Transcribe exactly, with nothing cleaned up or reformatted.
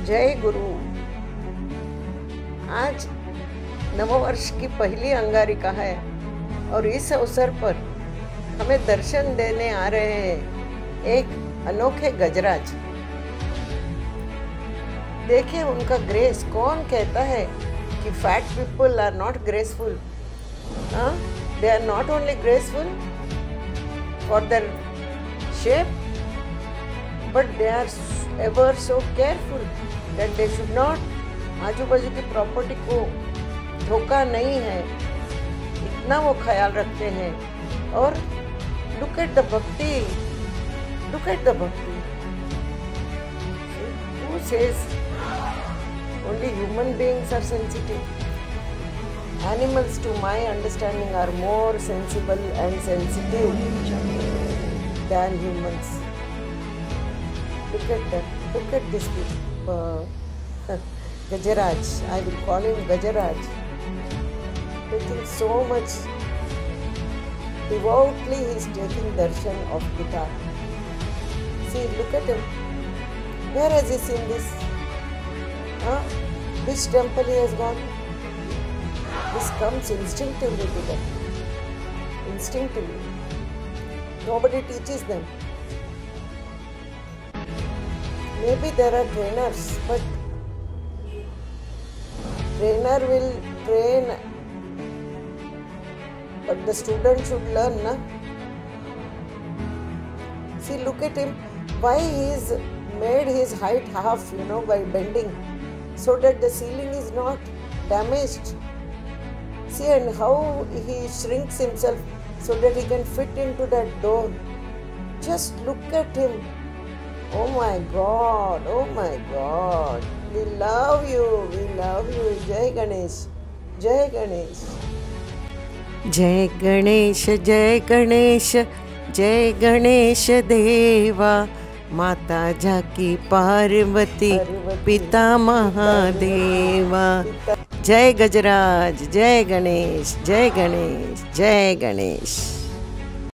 जय गुरु। आज नववर्ष की पहली अंगारिका है और इस अवसर पर हमें दर्शन देने आ रहे हैं एक अनोखे गजराज। देखिए उनका ग्रेस। कौन कहता है कि fat people are not graceful? They are not only graceful for their shape, but they are ever so careful that they should not, आजू बाजू की प्रॉपर्टी को धोखा नहीं है, इतना वो ख्याल रखते हैं। और look at the भक्ति, look at the भक्ति। Who says only human beings are sensitive? Animals, to my understanding, are more sensible and sensitive than humans. Look at that. Look at this uh, Gajaraj. I will call him Gajaraj. Taking so much devoutly, he is taking darshan of Gita. See, look at him. Where has he seen this? Huh? Which temple he has gone? This comes instinctively to them. Instinctively. Nobody teaches them. Maybe there are trainers, but trainer will train, but the student should learn, na? See, look at him. Why he's made his height half, you know, by bending, so that the ceiling is not damaged. See, and how he shrinks himself so that he can fit into that door. Just look at him. Oh my God, oh my God. We love you, we love you. Jai Ganesh, Jai Ganesh. जय गणेश जय गणेश जय गणेश देवा, माता जाकी पार्वती पिता महादेवा। जय गजराज, जय गणेश, जय गणेश, जय गणेश।